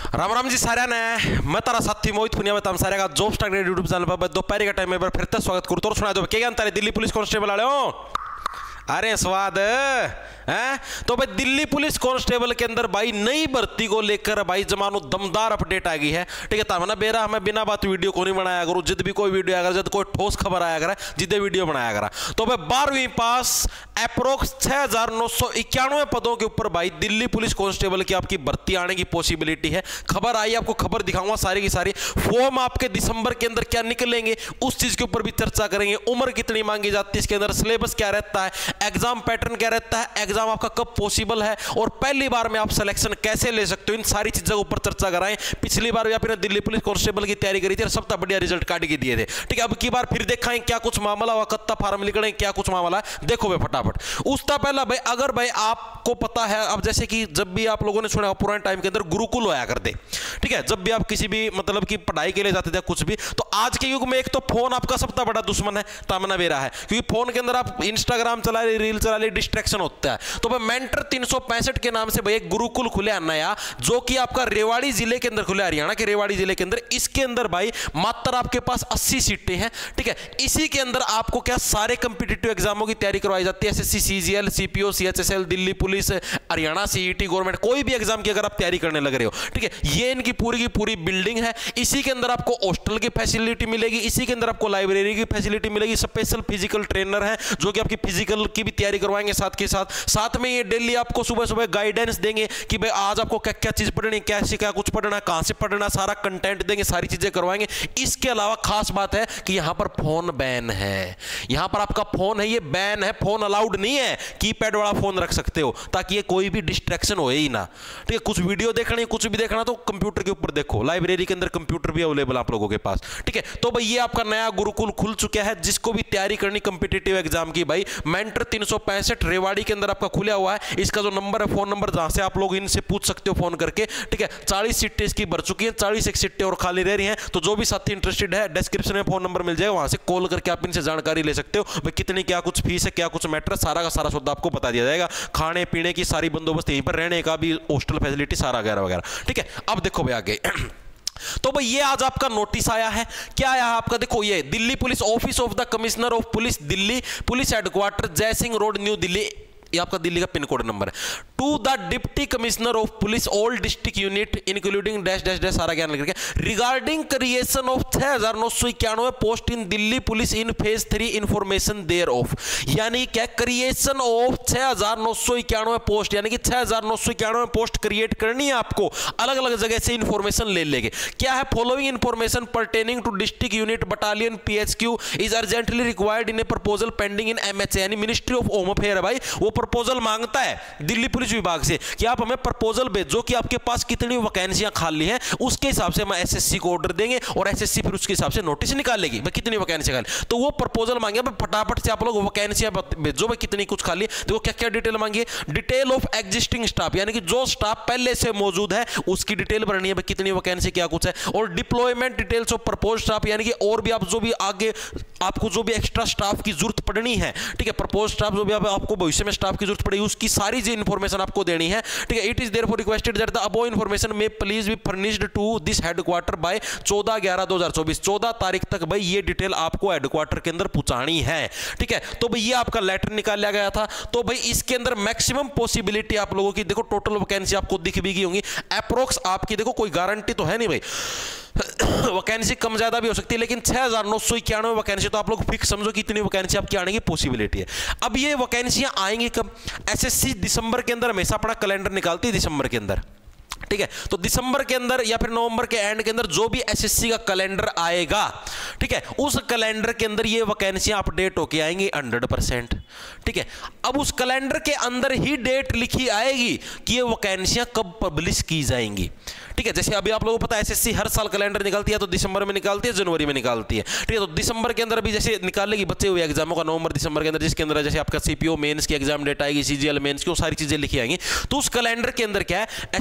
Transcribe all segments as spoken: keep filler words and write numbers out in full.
राम राम जी सारे ने मैं तारा साथी मोहित पुनिया में तम सारे का जॉब स्टार्ट यूट्यूब चैनल पर दोपहर का टाइम में फिर से स्वागत करूँ तो सुना दो क्या तारे दिल्ली पुलिस कांस्टेबल वाले हो। अरे स्वाद है तो भाई दिल्ली पुलिस कांस्टेबल के अंदर भाई नई भर्ती को लेकर भाई जमानो दमदार अपडेट आ गई है। ठीक है तामना बेरा हमें बिना बात वीडियो को नहीं बनाया करो, जिद भी कोई वीडियो आया जब कोई ठोस खबर आया करा जिदे वीडियो बनाया करा। तो भाई बारहवीं पास अप्रोक्स छह हजार नौ सौ इक्यानवे पदों के ऊपर भाई दिल्ली पुलिस कांस्टेबल की आपकी भर्ती आने की पॉसिबिलिटी है। खबर आई, आपको खबर दिखाऊंगा सारी की सारी। फॉर्म आपके दिसंबर के अंदर क्या निकलेंगे उस चीज के ऊपर भी चर्चा करेंगे। उम्र कितनी मांगी जाती है इसके अंदर, सिलेबस क्या रहता है, एग्जाम पैटर्न क्या रहता है, एग्जाम आपका कब पॉसिबल है और पहली बार में आप सिलेक्शन कैसे ले सकते हो, इन सारी चीजों के ऊपर चर्चा कराएं। पिछली बार भी आपने दिल्ली पुलिस कांस्टेबल की तैयारी करी थी और सबसे बढ़िया रिजल्ट काट के दिए थे। ठीक है अब की बार फिर दिखाएं क्या कुछ मामला हुआ, कत्ता फार्म निकले क्या कुछ मामला है, देखो भाई फटाफट। उसका पहला भाई अगर भाई आपको पता है, अब जैसे कि जब भी आप लोगों ने सुना पुराने टाइम के अंदर गुरुकुल होया करते, ठीक है जब भी आप किसी भी मतलब की पढ़ाई के लिए जाते थे कुछ भी, तो आज के युग में एक तो फोन आपका सबसे बड़ा दुश्मन है, तामना बेरा है, क्योंकि फोन के अंदर आप इंस्टाग्राम चला रहे, रील चला रहे, डिस्ट्रैक्शन होता है। तो भाई मेंटर तीन सौ पैंसठ के नाम से भाई एक गुरुकुल खुले नया, जो कि आपका रेवाड़ी जिले के अंदर खुले, हरियाणा के रेवाड़ी जिले के अंदर। इसके अंदर भाई मात्र आपके पास अस्सी सीटें हैं। ठीक है इसी के अंदर आपको क्या सारे कंपिटिटिव एग्जामों की तैयारी करवाई जाती है, SSC, CGL, CPO, CHSL, Delhi police, Haryana CET, government, कोई भी एग्जाम की अगर आप तैयारी करने लग रहे हो। ठीक है ये इनकी पूरी की पूरी बिल्डिंग है। इसी के अंदर आपको हॉस्टल की फैसिलिटी मिलेगी, इसी के अंदर आपको लाइब्रेरी की फैसिलिटी मिलेगी, स्पेशल फिजिकल ट्रेनर है जो कि आपकी फिजिकल की भी तैयारी करवाएंगे साथ के साथ। साथ में ये डेली आपको सुबह सुबह गाइडेंस देंगे कि भाई आज आपको क्या क्या चीज पढ़नी, कैसे क्या कुछ पढ़ना, कहां से पढ़ना, सारा कंटेंट देंगे, सारी चीजें करवाएंगे। इसके अलावा खास बात है कि यहां पर फोन बैन है, यहां पर आपका फोन है ये बैन है, फोन अलाउड नहीं है। कीपैड वाला फोन रख सकते हो ताकि ये कोई भी डिस्ट्रैक्शन हो ही ना। ठीक है कुछ वीडियो देखना है, कुछ भी देखना तो कंप्यूटर के ऊपर देखो, लाइब्रेरी के अंदर कंप्यूटर भी अवेलेबल आप लोगों के पास। ठीक है तो भाई ये आपका नया गुरुकुल खुल चुका है, जिसको भी तैयारी करनी कंपिटिटिव एग्जाम की भाई मेंटर तीन सौ पैंसठ रेवाड़ी के अंदर आपका खुला हुआ है। इसका जो नंबर है फोन नंबर जहां से आप लोग इनसे पूछ सकते हो फोन करके। ठीक है चालीस सीटें इसकी भर चुकी है, चालीस एक सीटें और खाली रह रही हैं। तो जो भी साथी इंटरेस्टेड है डिस्क्रिप्शन में फोन नंबर मिल जाएगा, वहां से कॉल करके आप इनसे जानकारी ले सकते हो भाई कितनी क्या कुछ फीस है, क्या कुछ मैटर, सारा का सारा सौदा आपको बता दिया जाएगा। खाने पीने की सारी बंदोबस्त यहीं पर, रहने का भी हॉस्टल फैसिलिटी सारा वगैरह वगैरह। ठीक है अब देखो भाई आगे तो भाई ये आज आपका नोटिस आया है, क्या आया है आपका, देखो ये Delhi police office of the commissioner of police Delhi, police headquarter Jai Singh road New Delhi, ये आपका दिल्ली का पिन कोड नंबर है। To the deputy commissioner of police all district unit including dash dash dash सारा ज्ञान करके रिगार्डिंग क्रिएशन ऑफ छह हजार नौ सौ इक्यानवे post in Delhi police in phase three information there of, यानी क्या क्रिएशन ऑफ छह हजार नौ सौ इक्यानवे पोस्ट, यानी कि छह हजार नौ सौ इक्यानवे पोस्ट क्रिएट करनी है आपको, अलग अलग जगह से इंफॉर्मेशन ले लेंगे। क्या है following information pertaining to district unit battalion PHQ is urgently required in a proposal pending in MHA, यानी मिनिस्ट्री ऑफ होम अफेयर है भाई, वो प्रपोजल मांगता है दिल्ली पुलिस विभाग से कि आप हमें प्रपोजल भेजो कि आपके पास कितनी वैकेंसियां खाली हैं, उसके हिसाब से हम एसएससी को ऑर्डर देंगे और एसएससी फिर उसके हिसाब से नोटिस निकालेगी भाई कितनी वैकेंसियां खाली। तो वो प्रपोजल मांगे भाई फटाफट से आप लोग वैकेंसियां भेजो भाई कितनी कुछ खाली। देखो क्या क्या डिटेल मांगी, डिटेल ऑफ एग्जिस्टिंग स्टाफ, यानी कि जो स्टाफ पहले से मौजूद है उसकी डिटेल भरनी है भाई कितनी वैकेंसी क्या कुछ है, और deployment details of propose staff, यानी कि और भी आप जो भी आगे आपको जो भी एक्स्ट्रा स्टाफ की जरूरत पड़नी है। ठीक है प्रपोज स्टाफ जो भी आपको भविष्य में स्टाफ की जरूरत पड़ेगी उसकी सारी जी इंफॉर्मेशन आपको देनी है। ठीक है it is therefore requested that the above information may please be furnished to this headquarter by चौदह ग्यारह दो हजार चौबीस, चौदह तारीख तक भाई ये डिटेल आपको हेडक्वार्टर के अंदर पहुंचानी है। ठीक है तो भाई ये आपका लेटर निकाल लिया गया था। तो भाई इसके अंदर मैक्सिमम पॉसिबिलिटी आप लोगों की देखो टोटल वैकेंसी आपको दिख भी गई होंगी अप्रोक्स आपकी, देखो कोई गारंटी तो है नहीं भाई वैकेंसी कम ज्यादा भी हो सकती है, लेकिन छह हजार नौ सौ इक्यानवे वैकेंसी तो आप लोग फिक्स समझो कि इतनी वैकेंसी आपकी आने की पॉसिबिलिटी है। अब ये वैकेंसियां आएंगी कब, एसएससी दिसंबर के अंदर हमेशा अपना कैलेंडर निकालती है दिसंबर के अंदर। ठीक है तो दिसंबर के अंदर या फिर नवंबर के एंड के अंदर जो भी एसएससी का कैलेंडर आएगा, ठीक है उस कैलेंडर के अंदर ये वैकेंसियां अपडेट होके आएंगी हंड्रेड परसेंट। ठीक है अब उस कैलेंडर के अंदर ही डेट लिखी आएगी कि ये वैकेंसियां कब पब्लिश की जाएंगी। ठीक है जैसे अभी आप लोगों को पता है एसएससी हर साल कैलेंडर निकालती है, तो दिसंबर में निकालती है, जनवरी में निकालती है। ठीक है तो दिसंबर के अंदर भी जैसे निकालेगी बच्चे हुए एग्जामों का नवंबर दिसंबर के अंदर, जिसके अंदर जैसे आपका सीपीओ मेंस की एग्जाम डेट आएगी, सीजीएल मेंस की, वो सारी चीजें लिखी आएंगी। तो उस कैलेंडर के अंदर क्या है एसएससी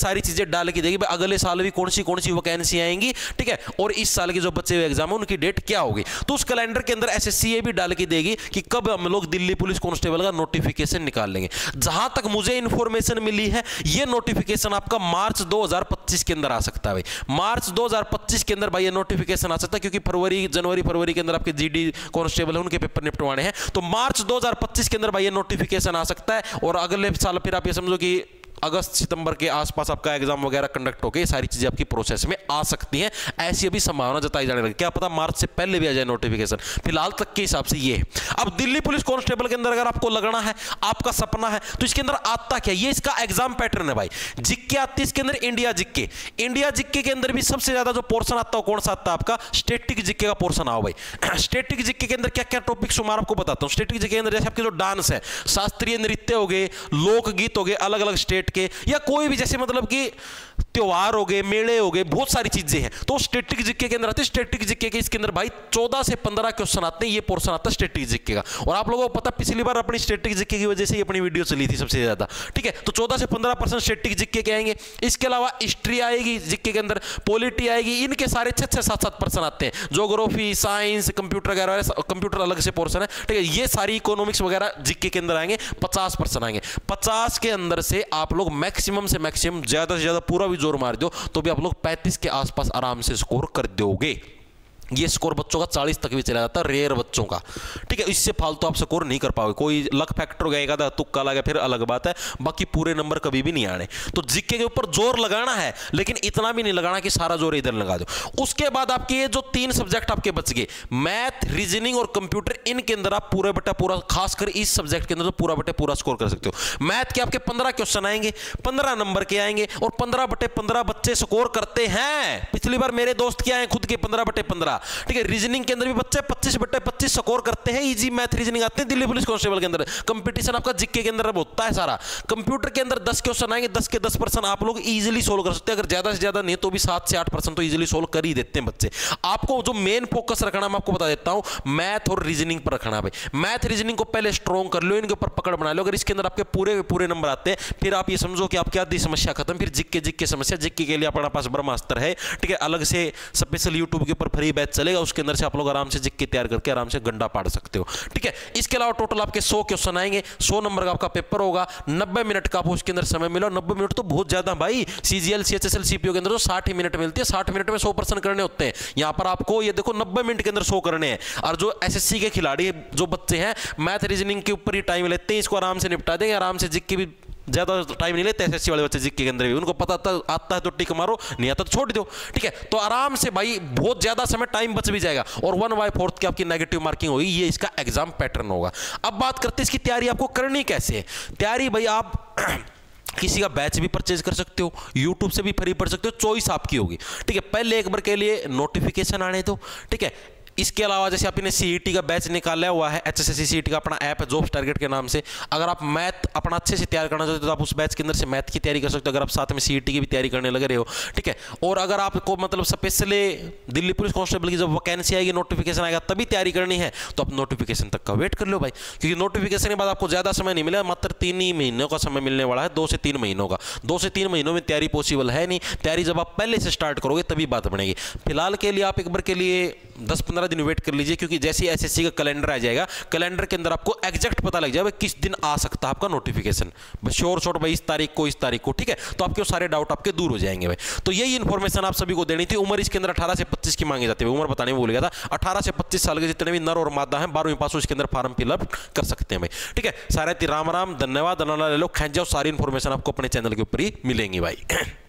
सारी चीजें डाल के देगी भाई अगले साल भी कौन सी कौन सी वैकेंसी आएंगी, ठीक है, और इस साल के जो बच्चे हुए एग्जाम है उनकी डेट क्या होगी। तो उस कैलेंडर के अंदर एसएससी ये भी डाल के देगी कि कब हम लोग दिल्ली पुलिस कांस्टेबल का नोटिफिकेशन निकाल लेंगे। जहां तक मुझे इंफॉर्मेशन मिली है ये नोटिफिकेशन आपका मार्च दो हज़ार पच्चीस के अंदर आ सकता है भाई। मार्च दो हज़ार पच्चीस के अंदर भाई ये नोटिफिकेशन आ सकता है, क्योंकि फरवरी जनवरी फरवरी के अंदर आपके जीडी कांस्टेबल है उनके पेपर निपटवाने हैं। तो मार्च दो हज़ार पच्चीस के अंदर भाई ये नोटिफिकेशन आ सकता है, और अगले साल फिर आप ये समझो कि अगस्त सितंबर के आसपास आपका एग्जाम वगैरह कंडक्ट होकर सारी चीजें आपकी प्रोसेस में आ सकती हैं। ऐसी अभी संभावना जताई जाने लगी, क्या पता मार्च से पहले भी आ जाए नोटिफिकेशन। फिलहाल तक के हिसाब से ये है। अब दिल्ली पुलिस कांस्टेबल के अंदर अगर आपको लगना है, आपका सपना है, तो इसके अंदर आता क्या, ये इसका एग्जाम पैटर्न है भाई। जिक्के आती है इसके अंदर, इंडिया जिक्के। इंडिया जिक्के के अंदर भी सबसे ज्यादा जो पोर्शन आता है कौन सा आता है आपका, स्टेटिक जिक्के का पोर्शन आओ भाई। स्टेटिक जिक्के के अंदर क्या क्या टॉपिक्स मैं आपको बताता हूं। स्टेटिक जिक्के के अंदर जैसे आपके जो डांस है, शास्त्रीय नृत्य हो गए, लोकगीत हो गए अलग अलग स्टेट के, या कोई जैसे मतलब कि त्योहार हो गए, मेले हो गए, बहुत सारी चीजें हैं, तो स्टैटिक जीके के अंदर आते हैं। स्टैटिक जीके के इसके अंदर भाई चौदह से पंद्रह क्वेश्चन आते हैं, ये पोर्शन आता है स्टैटिक जीके का। और आप लोगों को पता पिछली बार अपनी स्टैटिक जीके की वजह से ही अपनी वीडियो चली थी सबसे ज्यादा, ठीक है। तो चौदह से पंद्रह परसेंट स्टैटिक जीके के आएंगे। इसके अलावा हिस्ट्री आएगी जीके के अंदर, पॉलिटी आएगी, इनके सारे छह छह सात सात परसेंट आते हैं। ज्योग्राफी, साइंस, कंप्यूटर वगैरह, कंप्यूटर अलग से पोर्शन है, ठीक है। ये सारी इकोनॉमिक्स वगैरह जीके के अंदर आएंगे, पचास परसेंट आएंगे। पचास के अंदर से आप लोग मैक्सिमम से मैक्सिमम ज्यादा से ज्यादा पूरा भी जोर मार दो तो भी आप लोग पैंतीस के आसपास आराम से स्कोर कर दोगे। ये स्कोर बच्चों का चालीस तक भी चला जाता है, रेयर बच्चों का, ठीक है। इससे फालतू आप स्कोर नहीं कर पाओगे। कोई लक फैक्टर गएगा तो तुक्का लगा फिर अलग बात है, बाकी पूरे नंबर कभी भी नहीं आने। तो जीके के ऊपर जोर लगाना है, लेकिन इतना भी नहीं लगाना कि सारा जोर इधर लगा दो। उसके बाद आपके ये जो तीन सब्जेक्ट आपके बच गए, मैथ, रीजनिंग और कंप्यूटर, इनके अंदर आप पूरे बटा पूरा, खासकर इस सब्जेक्ट के अंदर तो पूरा बटे पूरा स्कोर कर सकते हो। मैथ के आपके पंद्रह क्वेश्चन आएंगे, पंद्रह नंबर के आएंगे, और पंद्रह बटे पंद्रह बच्चे स्कोर करते हैं। पिछली बार मेरे दोस्त के आए खुद के पंद्रह बटे पंद्रह, ठीक है। रीजनिंग के अंदर भी बच्चे पच्चीस बटे पच्चीस स्कोर करते हैं। इजी मैथ रीजनिंग आते हैं दिल्ली पुलिस कांस्टेबल के अंदर। कंपटीशन आपका जीके के अंदर होता है सारा। कंप्यूटर के अंदर दस क्वेश्चन आएंगे, दस के दस परसेंट आप लोग इजीली सोल्व कर सकते हैं। अगर ज्यादा से ज्यादा नहीं तो भी सात से आठ परसेंट तो इजीली सोल्व कर ही देते हैं बच्चे। आपको जो मेन फोकस रखना मैं आपको बता देता हूं, मैथ और रीजनिंग पर रखना भाई। मैथ रीजनिंग को पहले स्ट्रॉन्ग कर लो, इनके ऊपर पकड़ बना लो। अगर इसके अंदर आपके पूरे पूरे नंबर आते हैं, फिर आप ये समझो कि आपकी आधी समस्या खत्म। फिर जिक्के जिक्के समस्या, जिक्के के लिए अपना पास ब्रह्मास्त्र है, ठीक है। अलग से स्पेशल यूट्यूब के ऊपर फ्री बैच चलेगा, उसके अंदर से आप लोग आराम से जिक्के तैयार करके आराम से गंडा पाड़ सकते हो, ठीक है। इसके अलावा टोटल आपके सौ क्वेश्चन आएंगे, सौ नंबर का आपका पेपर होगा, नब्बे मिनट का आपको उसके अंदर समय मिला। नब्बे मिनट तो बहुत ज्यादा भाई। सीजीएल, सीएचएसएल, सीपीओ के अंदर तो साठ ही मिनट मिलती है, साठ मिनट में सौ परसेंट करने होते हैं। यहां पर आपको ये देखो नब्बे मिनट के अंदर सौ करने हैं। और जो एसएससी के खिलाड़ी जो बच्चे हैं, मैथ रीजनिंग के ऊपर ही टाइम लेते हैं, इसको आराम से निपटा देंगे, आराम से जिक्के भी ज्यादा टाइम नहीं लेते एसएससी वाले बच्चे जिक्के के अंदर भी। उनको पता आता है तो टिक मारो, नहीं आता तो छोड़ दो, ठीक है। तो आराम से भाई बहुत ज्यादा समय टाइम बच भी जाएगा, और वन बाय फोर्थ की आपकी नेगेटिव मार्किंग होगी। ये इसका एग्जाम पैटर्न होगा। अब बात करते हैं इसकी तैयारी आपको करनी कैसे है। तैयारी भाई आप किसी का बैच भी परचेज कर सकते हो, यूट्यूब से भी फ्री पढ़ सकते हो, चॉइस आपकी होगी, ठीक है। पहले एक बार के लिए नोटिफिकेशन आने दो, ठीक है। इसके अलावा जैसे आपने सीईटी का बैच निकाला हुआ है, एचएसएससी सीईटी का अपना ऐप है जॉब्स टारगेट के नाम से। अगर आप मैथ अपना अच्छे से तैयार करना चाहते हो तो आप उस बैच के अंदर से मैथ की तैयारी कर सकते हो, अगर आप साथ में सीईटी की भी तैयारी करने लग रहे हो, ठीक है। और अगर आपको मतलब स्पेशली दिल्ली पुलिस कांस्टेबल की जब वैकेंसी आएगी, नोटिफिकेशन आएगा, तभी तैयारी करनी है, तो आप नोटिफिकेशन तक का वेट कर लो भाई, क्योंकि नोटिफिकेशन के बाद आपको ज्यादा समय नहीं मिलेगा, मात्र तीन ही महीनों का समय मिलने वाला है, दो से तीन महीनों का। दो से तीन महीनों में तैयारी पॉसिबल है नहीं। तैयारी जब आप पहले से स्टार्ट करोगे तभी बात बनेगी। फिलहाल के लिए आप एक बार के लिए दस पंद्रह दिन वेट कर लीजिए, क्योंकि जैसे एसएससी का कैलेंडर आ जाएगा, कैलेंडर के अंदर आपको एग्जैक्ट पता लग जाएगा किस दिन आ सकता है आपका नोटिफिकेशन। बस श्योर शॉर्ट भाई इस तारीख को, इस तारीख को, ठीक है। तो आपके सारे डाउट आपके दूर हो जाएंगे भाई। तो यही इन्फॉर्मेशन आप सभी को देनी थी। उम्र इसके अंदर अठारह से पच्चीस की मांगी जाती है, उम्र बताने में भूल गया था। अठारह से पच्चीस साल के जितने भी नर और मादा हैं, बारहवीं पास इसके अंदर फॉर्म फिलअप कर सकते हैं भाई, ठीक है। सारे राम राम, धन्यवाद। ले लो खेच जाओ, सारी इन्फॉर्मेशन आपको अपने चैनल के ऊपर ही मिलेंगी भाई।